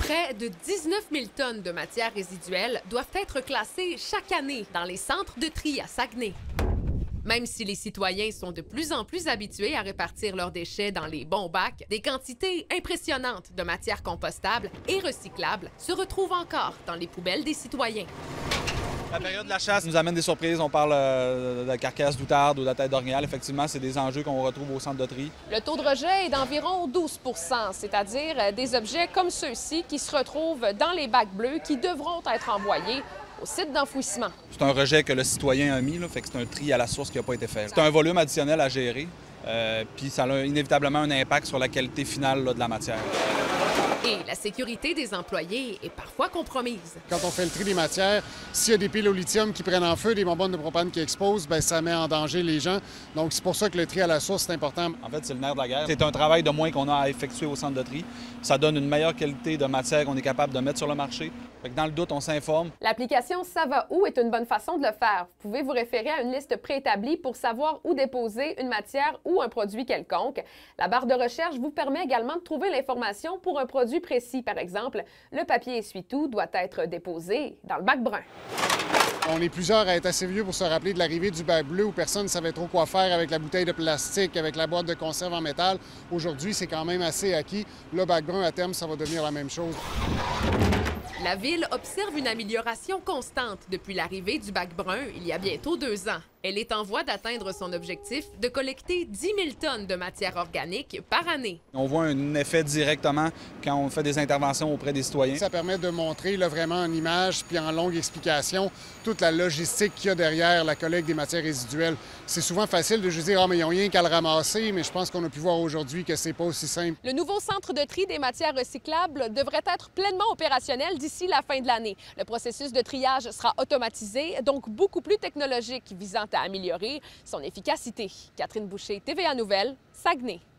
Près de 19 000 tonnes de matières résiduelles doivent être classées chaque année dans les centres de tri à Saguenay. Même si les citoyens sont de plus en plus habitués à répartir leurs déchets dans les bons bacs, des quantités impressionnantes de matières compostables et recyclables se retrouvent encore dans les poubelles des citoyens. La période de la chasse nous amène des surprises. On parle de la carcasse d'outarde ou de la tête d'orignal. Effectivement, c'est des enjeux qu'on retrouve au centre de tri. Le taux de rejet est d'environ 12 %, c'est-à-dire des objets comme ceux-ci qui se retrouvent dans les bacs bleus qui devront être envoyés au site d'enfouissement. C'est un rejet que le citoyen a mis, là, fait que c'est un tri à la source qui n'a pas été fait. C'est un volume additionnel à gérer, puis ça a inévitablement un impact sur la qualité finale là, de la matière. Et la sécurité des employés est parfois compromise. Quand on fait le tri des matières, s'il y a des piles au lithium qui prennent en feu, des bonbonnes de propane qui explosent, bien, ça met en danger les gens. Donc, c'est pour ça que le tri à la source, c'est important. En fait, c'est le nerf de la guerre. C'est un travail de moins qu'on a à effectuer au centre de tri. Ça donne une meilleure qualité de matière qu'on est capable de mettre sur le marché. Fait que dans le doute, on s'informe. L'application Ça va où est une bonne façon de le faire. Vous pouvez vous référer à une liste préétablie pour savoir où déposer une matière ou un produit quelconque. La barre de recherche vous permet également de trouver l'information pour un produit précis. Par exemple, le papier essuie-tout doit être déposé dans le bac brun. On est plusieurs à être assez vieux pour se rappeler de l'arrivée du bac bleu où personne ne savait trop quoi faire avec la bouteille de plastique, avec la boîte de conserve en métal. Aujourd'hui, c'est quand même assez acquis. Le bac brun, à terme, ça va devenir la même chose. La Ville observe une amélioration constante depuis l'arrivée du bac brun il y a bientôt 2 ans. Elle est en voie d'atteindre son objectif de collecter 10 000 tonnes de matière organique par année. On voit un effet directement quand on fait des interventions auprès des citoyens. Ça permet de montrer là, vraiment en images puis en longue explication toute la logistique qu'il y a derrière la collecte des matières résiduelles. C'est souvent facile de juste dire « Ah, mais ils n'ont rien qu'à le ramasser », mais je pense qu'on a pu voir aujourd'hui que c'est pas aussi simple. Le nouveau centre de tri des matières recyclables devrait être pleinement opérationnel d'ici la fin de l'année. Le processus de triage sera automatisé, donc beaucoup plus technologique, visant à améliorer son efficacité. Catherine Boucher, TVA Nouvelles, Saguenay.